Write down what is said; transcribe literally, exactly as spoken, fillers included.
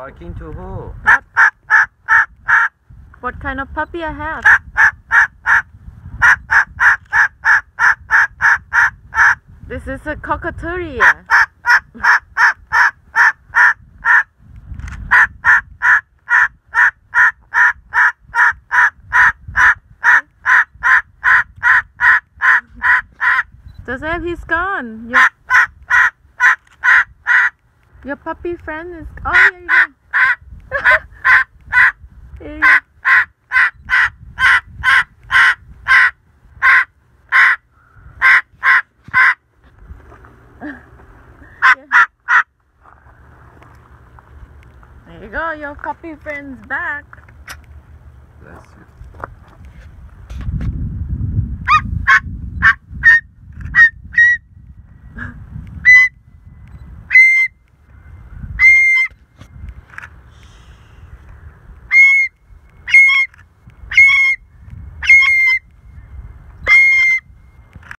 Barking to who? What kind of puppy I have? This is a cockatoo. Joseph, he's gone. Your, your puppy friend is... Oh, here you go. Here you go. There you go, your puppy friend's back. Bless you.